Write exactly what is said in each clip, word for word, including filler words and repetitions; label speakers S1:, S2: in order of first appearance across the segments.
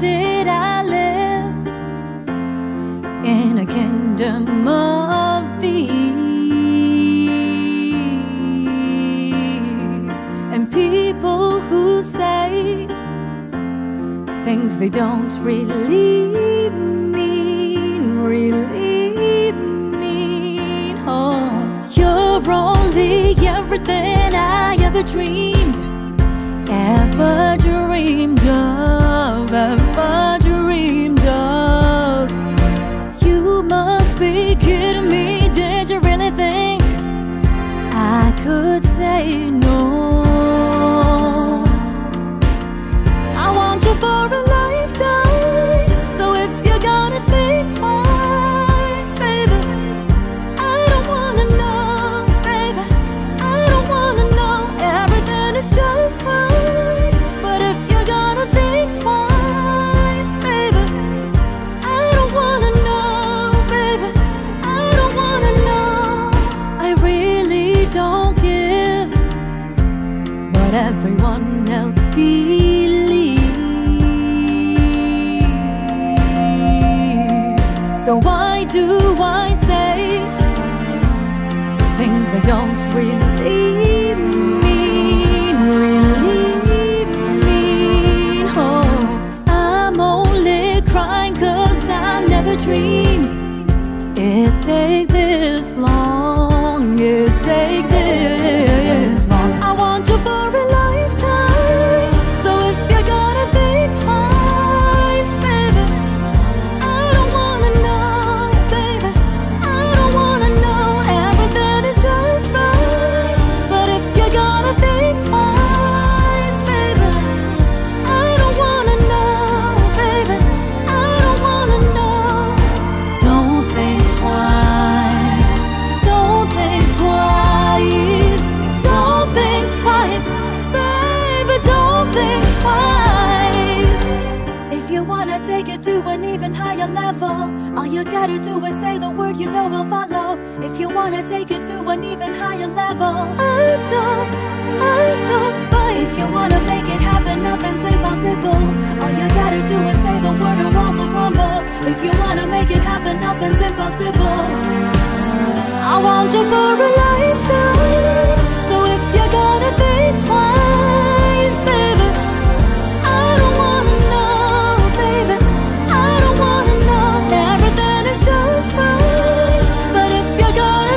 S1: did I live in a kingdom of thieves, and people who say things they don't really mean, really mean. Oh, you're only everything I ever dreamed, ever dreamed of, ever dreamed of. You must be kidding me. Did you really think I could say no? I want you for a lifetime, so if you're gonna think twice, baby, I don't wanna know, baby, I don't wanna know. Everything is just right, but if you're gonna think twice, baby, I don't wanna know, baby, I don't wanna know. I really don't give what everyone else believes. So why do I say things I don't really mean, really mean? Oh, I'm only crying 'cause I never dreamed it'd take this long, it'd take this long. I want you for a lifetime, so if you're gonna think twice, baby, I don't wanna know, baby, I don't wanna know. Everything is just right, but if you're gonna think twice, baby, I don't wanna know, baby, I don't wanna know. Don't think twice, don't think twice, don't think twice, baby, don't think twice. If you wanna take it to an even higher level, all you gotta do is say the word, you know I'll follow. If you wanna take it to an even higher level, I don't, I don't bite. If you wanna make it happen, nothing's impossible. All you gotta do is say the word or walls will crumble. If you wanna make it happen, nothing's impossible. I want you for a lifetime, so if you're gonna think twice, baby, I don't wanna know, baby, I don't wanna know. Everything is just right, but if you're gonna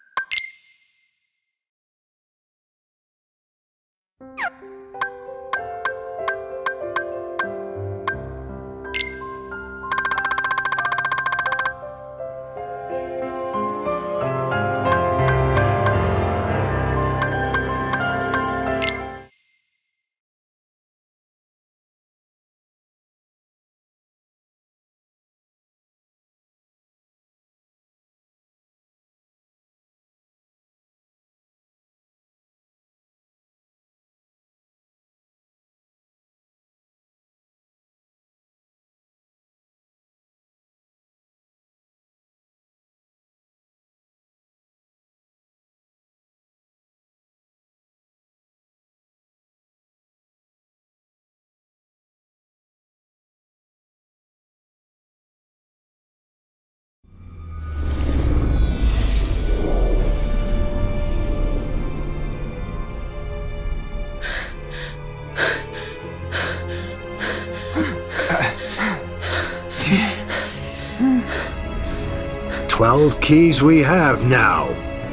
S2: Twelve keys we have now.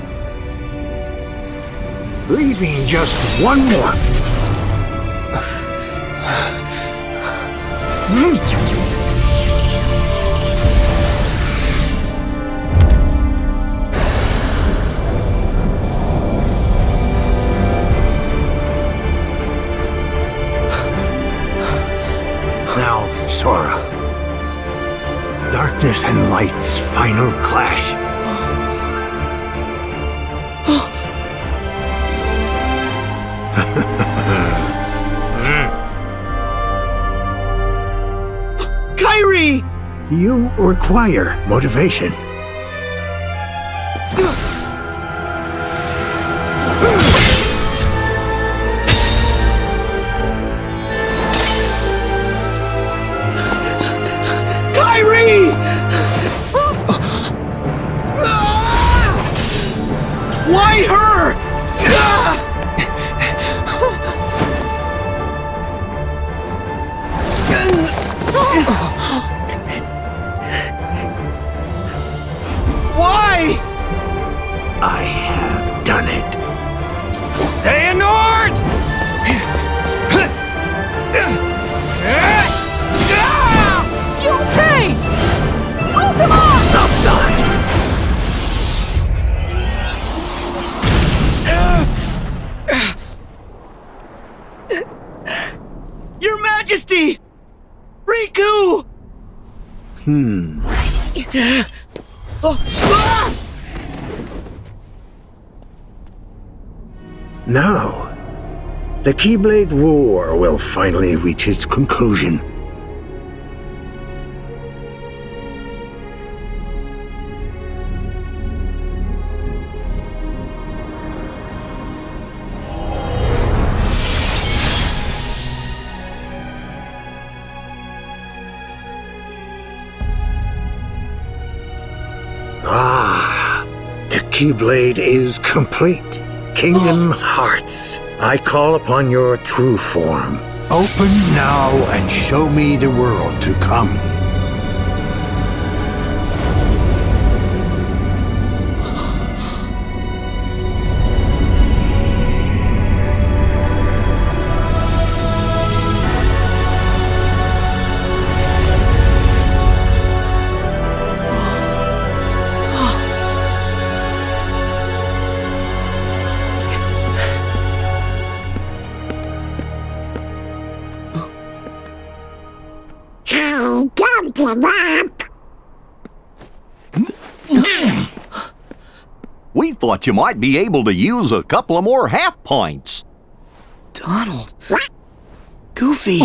S2: Leaving just one more. Now, Sora. Darkness and light's final clash.
S3: Kairi!
S2: You require motivation.
S3: Why?
S2: I have done it.
S4: Xehanort!
S3: You okay? Ultima!
S2: Outside!
S3: Your Majesty! Riku!
S2: Hmm.
S3: Oh, ah!
S2: Now, the Keyblade War will finally reach its conclusion. Ah, the Keyblade is complete. Kingdom Hearts, I call upon your true form. Open now and show me the world to come.
S5: I don't give up.
S6: We thought you might be able to use a couple of more half pints.
S3: Donald. Goofy.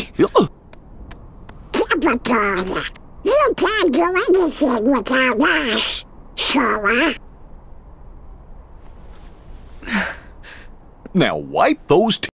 S5: Typical. You can't do anything without us, Sora.
S6: Now wipe those